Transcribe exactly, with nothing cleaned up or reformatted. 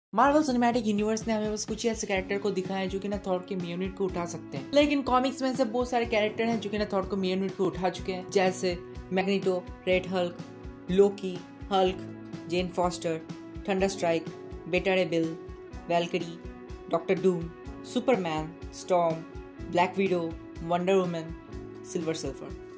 Marvel cinematic universe ने हमें बस कुछ ऐसे कैरेक्टर को दिखाया है जो कि ना थॉर के मियोनिट को उठा सकते हैं, लेकिन कॉमिक्स में से बहुत सारे कैरेक्टर हैं जो कि ना थॉर को मियोनिट को उठा चुके हैं, जैसे Magneto, Red Hulk, Loki, Hulk, Jane Foster, Thunder Strike, Beta Ray Bill, Valkyrie, Doctor Doom, Superman, Storm, Black Widow, Wonder Woman, Silver surfer.